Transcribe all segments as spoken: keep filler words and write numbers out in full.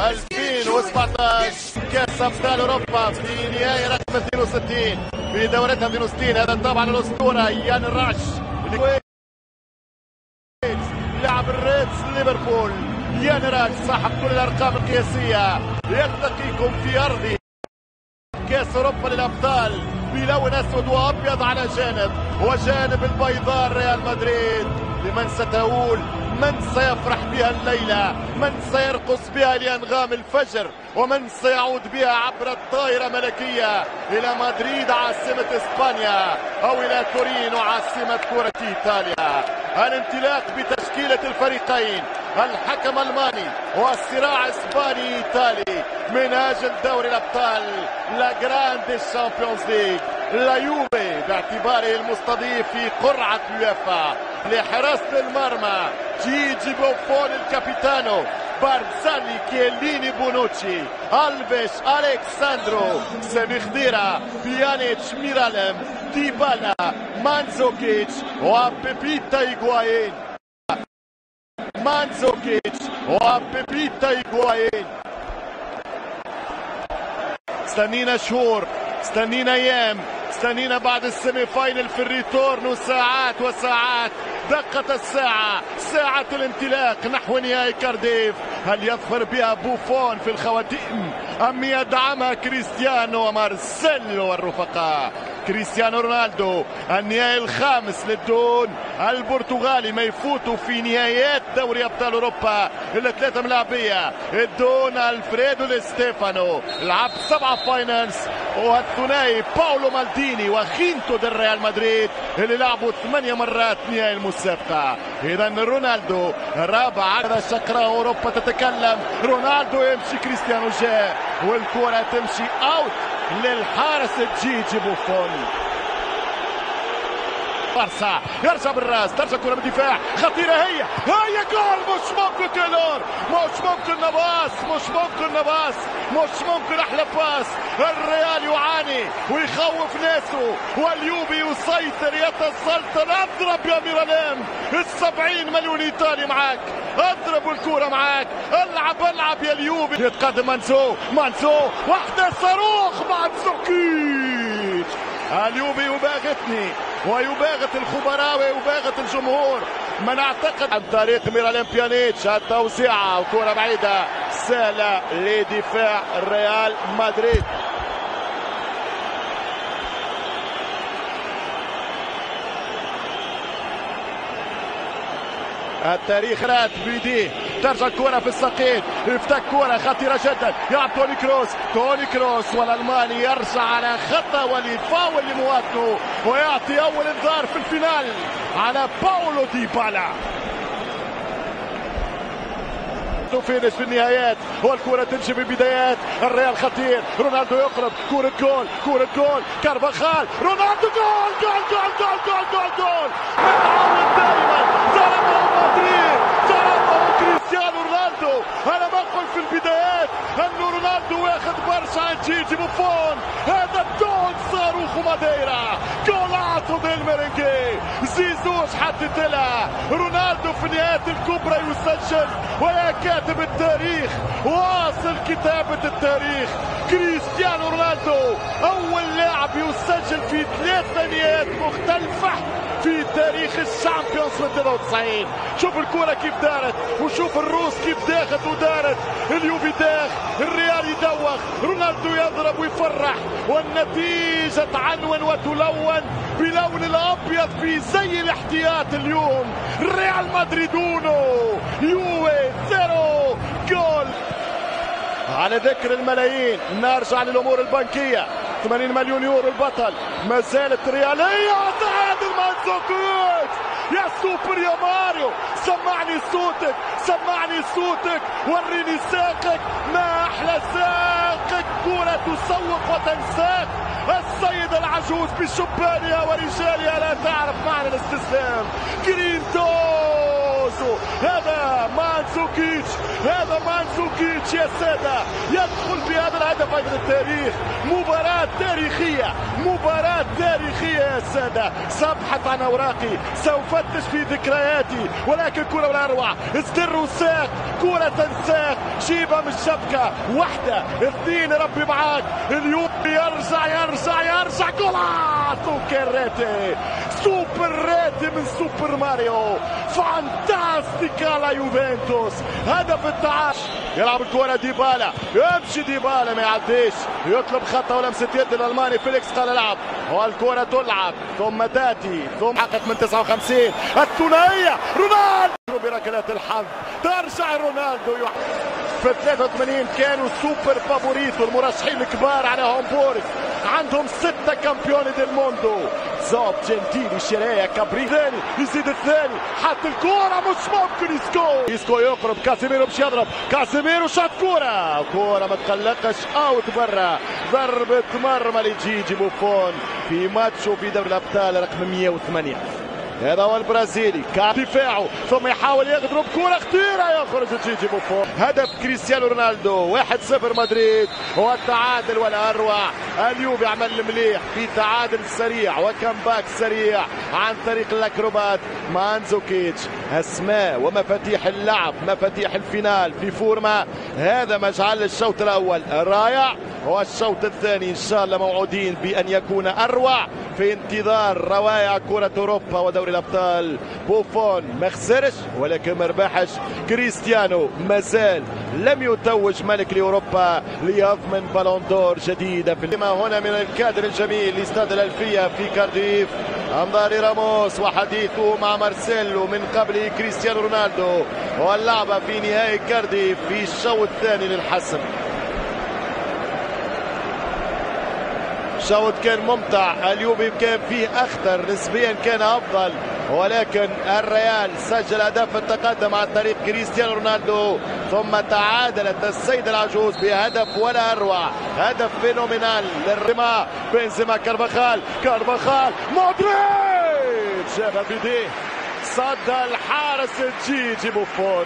ألفين وسبعطاش كأس أبطال أوروبا في نهائي رقم اثنين وستين في دورتها اثنين وستين. هذا طبعا الأسطورة يان راش لاعب الريدز ليفربول. يان راش صاحب كل الأرقام القياسية يلتقيكم في أرض كأس أوروبا للأبطال بلون أسود وأبيض على جانب، وجانب البيضاء ريال مدريد. لمن ستؤول، من سيفرح بها الليلة، من سيرقص بها لأنغام الفجر، ومن سيعود بها عبر الطائرة ملكية إلى مدريد عاصمة إسبانيا أو إلى تورينو عاصمة كرة إيطاليا. الانطلاق بتشكيلة الفريقين، الحكم ألماني والصراع إسباني إيطالي من أجل دوري الأبطال لا جراند شامبيونز ليج. لا يوفي باعتباره المستضيف في قرعة اليوفا لحراسة المرمى جيجي بوفون الكابيتانو، بارزالي كيليني بونوتشي، ألفيش ألكساندرو، سامي خضيرة، بيانيتش ميرالم، ديبالا، مانزوكيتش وبيبيتا إيغوايين. مانزوكيتش وبيبيتا إيغوايين. استنينا شهور، استنينا ايام، استنينا بعد السيمي فاينل في الريتورن وساعات وساعات. دقت الساعة، ساعة الانطلاق نحو نهائي كارديف. هل يظفر بها بوفون في الخواتيم أم يدعمها كريستيانو ومارسيلو والرفقاء؟ كريستيانو رونالدو النهائي الخامس للدون البرتغالي ما يفوتوا في نهائيات دوري ابطال اوروبا الا ثلاثه ملاعبيه. الدون الفريدو دي ستيفانو لعب سبعه فاينلز، والثنائي باولو مالديني وخينتو ديال ريال مدريد اللي لعبوا ثمانيه مرات نهائي المسابقه. اذا رونالدو رابع. هذا شكرا اوروبا تتكلم، رونالدو يمشي، كريستيانو جاء والكره تمشي اوت للحارس جيجي بوفون. بارسا يرجع بالراس، ترجع كرة بالدفاع خطيرة، هي هي جول. مش ممكن كيلور، مش ممكن نباس، مش ممكن نباس، مش ممكن احلى باس. الريال يعاني ويخوف ناسه، واليوبي يسيطر يتسلطن. اضرب يا ميراليم، السبعين مليون ايطالي معاك، اضرب الكرة معاك، العب العب يا اليوبي. يتقدم مانزو، مانزو واحدة صاروخ، مانزوكيتش. اليوبي يباغتني ويباغت الخبراء ويباغت الجمهور. من اعتقد عن طريق ميراليم بيانيتش التوزيعة وكرة بعيدة سهلة لدفاع ريال مدريد. التاريخ رات بيديه، ترجع الكرة في الساقين، يفتك كرة خطيرة جدا، يلعب توني كروس، توني كروس والألماني يرجع على خطأ ويفاول لمواطنه ويعطي أول إنذار في الفينال على باولو ديبالا. فينش في النهايات والكرة تمشي في البدايات. الريال خطير، رونالدو يقرب، كرة جول، كرة جول، كارفاخال، رونالدو جول جول جول جول جول جول جول. متعود دائما، ظلمه مدريد، ظلمه كريستيانو رونالدو. انا بقول في البدايات انه رونالدو واخد برشا عن جيجي بوفون. هذا جول صاروخ ماديرا، جولاتو ديل ميرينجي، زيزوش حدد لها. رونالدو في النهايات الكبرى يسجل، ويا كاتب التاريخ واصل كتابة التاريخ. كريستيانو رونالدو أول لاعب يسجل في ثلاث نهائيات مختلفة في تاريخ الشامبيونز من ثلاثة وتسعين. شوف الكرة كيف دارت، وشوف الروس كيف داخت ودارت. اليوفي داخ، الريال يدوخ، رونالدو يضرب ويفرح، والنتيجة تعنون وتلون بلون الأبيض في زي الاحتياط. اليوم ريال مدريد أونو يوفي زيرو جول. على ذكر الملايين نرجع للأمور البنكية، ثمانين مليون يورو البطل، ما زالت ريالية. تعادل مانزوكيتش، يا سوبر يا ماريو، سمعني صوتك، سمعني صوتك، وريني ساقك، ما أحلى ساقك. كرة تسوق وتنساق. السيد العجوز بشبانها ورجالها لا تعرف معنى الاستسلام. جرينتوزو، هذا مانزوكيتش هذا مانزوكيتش يا سادة يدخل بهذا الهدف أيضا التاريخ. مباراة تاريخية، مباراة تاريخية يا سادة. سأبحث عن أوراقي، سأفتش في ذكرياتي، ولكن كرة ولا أروع. استر وساق، كرة تنساق، شيبة من الشبكة، واحدة اثنين ربي معاك. اليوم يرجع يرجع يرجع جولات وكراتي سوبر راتي من سوبر ماريو. فانتاستيكا لا يوفنتوس. هدف التعادل. يلعب الكرة ديبالا، يمشي ديبالا ما يعديش، يطلب خطأ ولمسة يد الألماني فيليكس قال العب، والكرة تلعب ثم تأتي ثم حقق من تسعة وخمسين الثنائية رونالدو بركلات الحظ. ترجع رونالدو في ثلاثة وثمانين كانوا سوبر فابوريتو المرشحين الكبار على هامبورغ، عندهم ستة كامبيوني ديل موندو. زوب جنتيلي شرايا كابري ثاني يزيد الثاني، حط الكرة مش ممكن يسكو يسكو يقرب كاسيميرو باش يضرب، كاسيميرو شاط كرة كرة ما تقلقش اوت برا. ضربة مرمى لجيجي بوفون في ماتشو في دوري الابطال رقم مئة وثمانية. هذا هو البرازيلي كدفاعه ثم يحاول يضرب كرة خطيرة يخرج جيجي بوفون. هدف كريستيانو رونالدو واحد صفر مدريد. والتعادل ولا أروع. اليوم يعمل مليح في تعادل سريع وكمباك سريع عن طريق الأكروبات مانزوكيتش. أسماء ومفاتيح اللعب، مفاتيح الفينال في فورما. هذا ما جعل الشوط الأول رائع، والشوط الثاني إن شاء الله موعودين بأن يكون أروع في انتظار روائع كرة أوروبا ودوري الأبطال. بوفون ما خسرش ولكن ما ربحش. كريستيانو مازال لم يتوج ملك لأوروبا ليضمن بالون دور جديدة. في هنا من الكادر الجميل لاستاد الألفية في كارديف أنظار راموس وحديثه مع مارسيلو من قبل كريستيانو رونالدو، واللعبة في نهاية كارديف في الشوط الثاني للحسم. الشوط كان ممتع، اليوبي كان فيه أخطر نسبيا، كان أفضل، ولكن الريال سجل هدف التقدم عن طريق كريستيانو رونالدو ثم تعادلت السيدة العجوز بهدف ولا أروع. هدف فينومينال للرما بنزيما. كارفاخال كارفاخال مودريتش جابها بيديه، صد الحارس جيجي بوفون.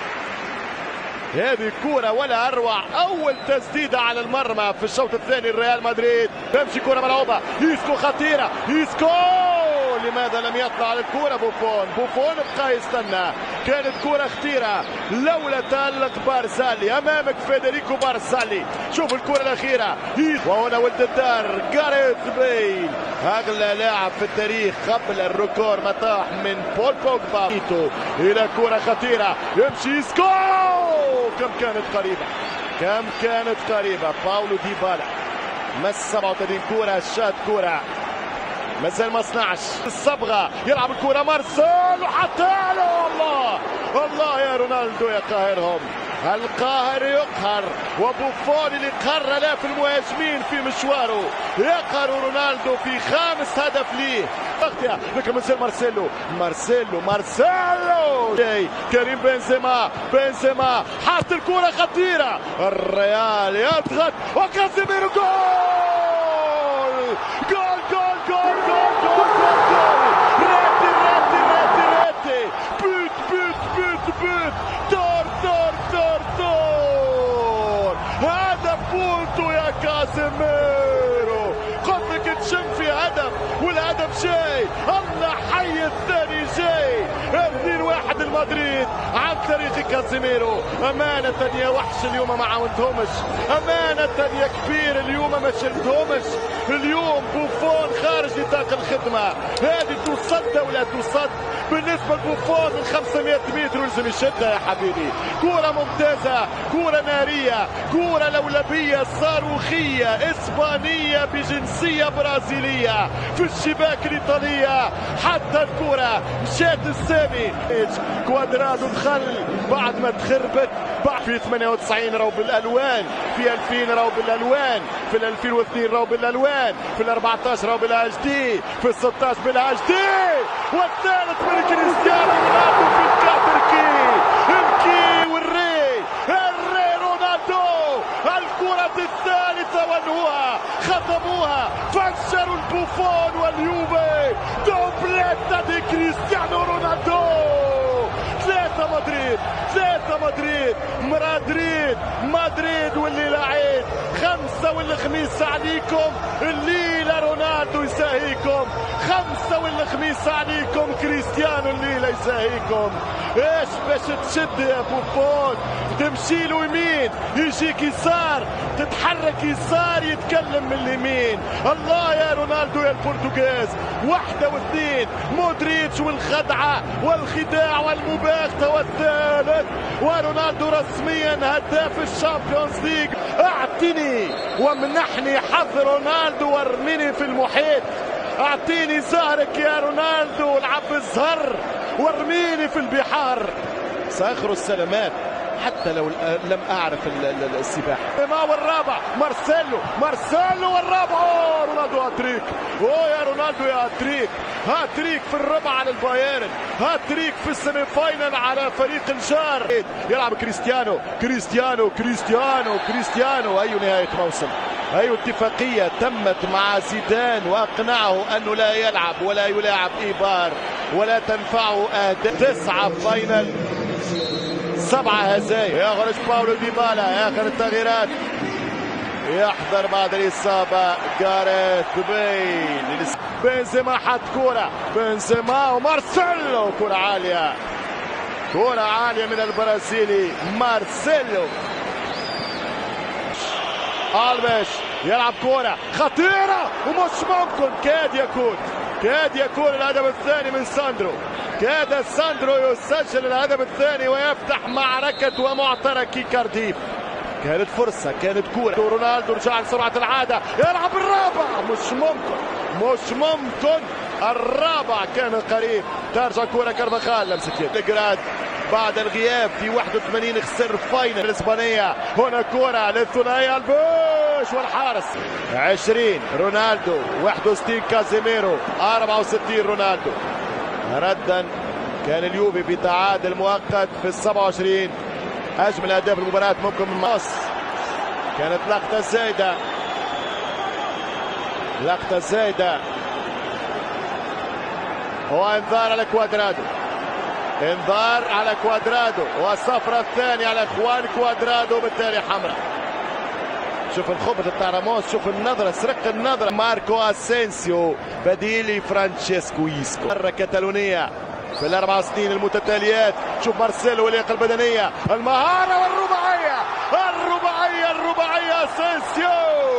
هذه كرة ولا أروع. أول تسديدة على المرمى في الشوط الثاني الريال مدريد. تمشي كرة ملعوبة، يسكو خطيرة، يسكو لماذا لم يطلع على الكرة بوفون؟ بوفون بقى يستنى. كانت كرة خطيرة لولا تألق بارسالي. أمامك فيدريكو بارسالي. شوف الكرة الأخيرة، وهنا ولد الدار جاريث بيل أغلى لاعب في التاريخ قبل الركور مطاح من بول بوجبا إلى كرة خطيرة، يمشي يسكو. كم كانت قريبة، كم كانت قريبة. باولو ديبالا مس سبعة وثلاثين كرة، شات كرة مازال ما صنعش الصبغة. يلعب الكرة مارسيلو حتى له. الله الله يا رونالدو يا قاهرهم. القاهر يقهر، وبوفون اللي قهر الاف المهاجمين في مشواره يقهر رونالدو في خامس هدف ليه. لكن مازال مارسيلو مارسيلو مارسيلو جاي كريم بنزيما بنزيما حاط الكرة خطيرة. الريال يضغط وكاسيميرو جول جول جول جول جول جول جول. راتي راتي راتي راتي بوت بوت بوت بوت. دور دور دور دور. هذا بولتو يا كاسيميرو. قلت لك تشم في هدف والهدف جاي. الله حي الثاني جاي. اثنين واحد المدريد عن طريق كاسيميرو. أمانة يا وحش اليوم ما عاونتهمش، أمانة يا كبير اليوم ما شلتهمش. اليوم بوفون خارج نطاق الخدمة. هذه تصد ولا تصد بالنسبة لبوفون من خمسمائة متر ولازم يشدها يا حبيبي. كرة ممتازة، كرة نارية، كرة لولبية صاروخية إسبانية بجنسية برازيلية في الشباك الإيطالية. حتى الكرة مشات السامي. كوادرادو دخل بعد ما تخربت بعد في ثمانية وتسعين راهو بالالوان، في ألفين راهو بالالوان، في ألفين واثنين راهو بالالوان، في الأربعة عشر راهو بالاتش دي، في الستة عشر بالاتش دي. والثالث من كريستيانو رونالدو في الكاتركي الكي والري الري رونالدو. الكرة الثالثة ونهوها ختموها فشلوا البوفون واليوفي. دوبليتا دي كريستيانو رونالدو. ثلاثة مدريد ثلاثة خمسة مدريد مدريد مدريد والليلة عيد خمسة والخميس عليكم الليلة رونالدو يساهيكم خمسة والخميس عليكم كريستيانو الليلة يساهيكم. ايش باش تشد يا بوفون تمشي له يمين يجيك يسار تتحرك يسار يتكلم من اليمين. الله يا رونالدو يا البرتغاز واحدة واثنين مودريتش والخدعة والخداع والمباغتة والثالث ورونالدو رسميا هداف الشامبيونز ليج. اعطني ومنحني حظ رونالدو وارميني في المحيط اعطيني زهرك يا رونالدو العب الزهر وارميني في البحار. ساخر السلامات حتى لو لم اعرف السباحه. ما والرابع مارسيلو مارسيلو والرابع أوه رونالدو هاتريك. اوه يا رونالدو يا هاتريك هاتريك في الربع على البايرن هاتريك في السيمي فاينل على فريق الجار. يلعب كريستيانو كريستيانو كريستيانو كريستيانو. اي نهايه موسم اي اتفاقيه تمت مع زيدان واقنعه انه لا يلعب ولا يلاعب ايبار ولا تنفعه اهداف. تسعه فاينل سبعة هزايم. يخرج باولو ديبالا اخر التغييرات يحضر بعد الاصابه جاريث بيل. بنزيما حط كوره بنزيما ومارسيلو كوره عاليه كوره عاليه من البرازيلي مارسيلو. البش يلعب كوره خطيره ومش ممكن كاد يكون كاد يكون الهدف الثاني من ساندرو. كاد ساندرو يسجل الهدف الثاني ويفتح معركة ومعترك كارديف. كانت فرصة كانت كورة رونالدو رجع لسرعة العادة يلعب الرابع مش ممكن مش ممكن الرابع كان قريب. ترجع كورة كارفاخال لمسك الجراد بعد الغياب في واحد وثمانين خسر فاينل الإسبانية. هنا كورة للثنائي البوش والحارس عشرين رونالدو واحد وستين كازيميرو أربعة وستين رونالدو. ردا كان اليوفي بتعادل مؤقت في السبعة وعشرين. اجمل اهداف المباراه ممكن من مصر. كانت لقطه زايده لقطه زايده وانذار على كوادرادو انذار على كوادرادو والصفرة الثانية على اخوان كوادرادو بالتالي حمراء. شوف الخبط بتاع راموس شوف النظرة سرق النظرة. ماركو اسينسيو بديل فرانشيسكو إيسكو. مرة كتالونية في الاربع سنين المتتاليات. شوف مارسيلو واللياقة البدنية المهارة والرباعية الرباعية الرباعية اسينسيو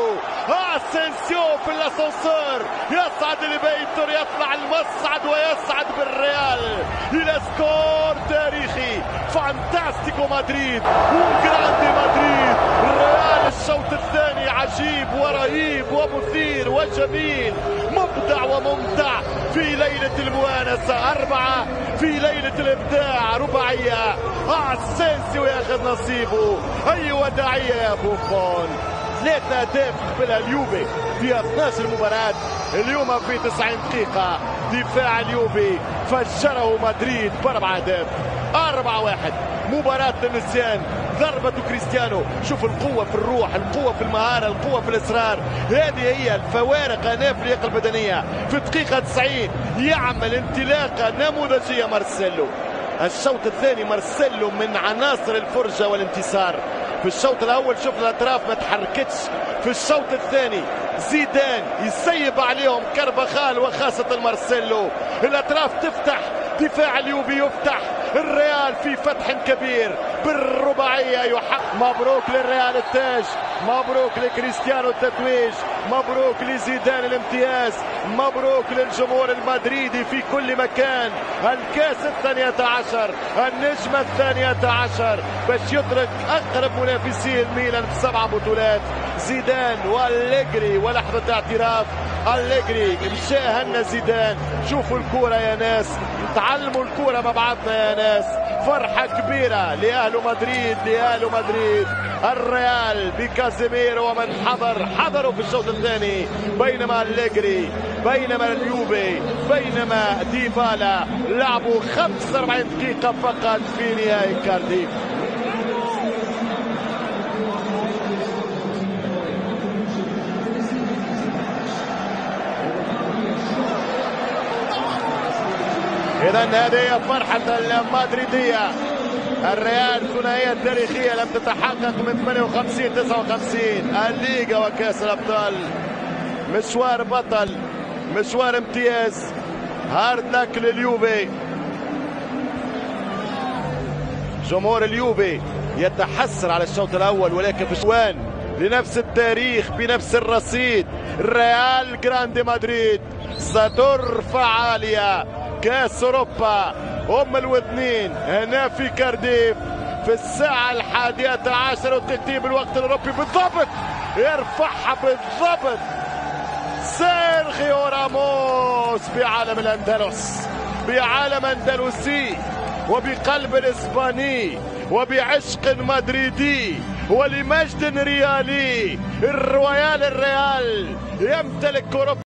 اسينسيو في الاسانسير يصعد لبيتر يطلع المصعد ويصعد بالريال الى سكور تاريخي. فانتاستيكو مدريد وجراندي مدريد. الريال الشوط الثاني عجيب ورهيب ومثير وجميل مبدع وممتع في ليلة المؤانسة. أربعة في ليلة الإبداع رباعية. اسينسيو ياخذ نصيبه. أي وداعية يا بوفون. ثلاثة أهداف قبلها اليوفي في اثني عشر مباراة. اليوم في تسعين دقيقة دفاع اليوفي فجره مدريد بأربع أهداف. أربعة واحد مباراة النسيان. ضربة كريستيانو. شوف القوة في الروح القوة في المهارة القوة في الإصرار. هذه هي الفوارق هنا في اللياقة البدنية. في دقيقة تسعين يعمل انطلاقة نموذجية مارسيلو. الشوط الثاني مارسيلو من عناصر الفرجة والانتصار. في الشوط الاول شفنا الاطراف ما تحركتش. في الشوط الثاني زيدان يسيب عليهم كارفاخال وخاصة مارسيلو. الاطراف تفتح دفاع اليوفي يفتح. الريال في فتح كبير بالرباعية يحقق. مبروك للريال التاج مبروك لكريستيانو التتويج مبروك لزيدان الامتياز مبروك للجمهور المدريدي في كل مكان. الكاس الثانية عشر النجمة الثانية عشر باش يترك أقرب منافسيه الميلان بسبع بطولات. زيدان واليجري ولحظة اعتراف أليجري مشاهنا زيدان. شوفوا الكورة يا ناس تعلموا الكورة مع بعضنا يا ناس. فرحة كبيرة لأهل مدريد لأهل مدريد. الريال بكازيميرو ومن حضر حضروا في الشوط الثاني بينما أليجري بينما اليوفي بينما ديبالا لعبوا خمسة وأربعين دقيقة فقط في نهائي كارديف. إذا هذه فرحة المدريدية الريال ثنائية تاريخية لم تتحقق من ثمانية وخمسين تسعة وخمسين. الليغا وكأس الأبطال، مشوار بطل، مشوار امتياز. هارد لك لليوفي. جمهور اليوفي يتحسر على الشوط الأول، ولكن في شوان لنفس التاريخ بنفس الرصيد. ريال جراندي مدريد سترفع عالية كأس أوروبا أم الوذنين هنا في كارديف في الساعة الحادية عشر وترتيب الوقت الأوروبي بالضبط. يرفعها بالضبط سيرخيو راموس بعالم الأندلس، بعالم أندلسي وبقلب إسباني وبعشق مدريدي ولمجد ريالي. الرويال الريال يمتلك أوروبا.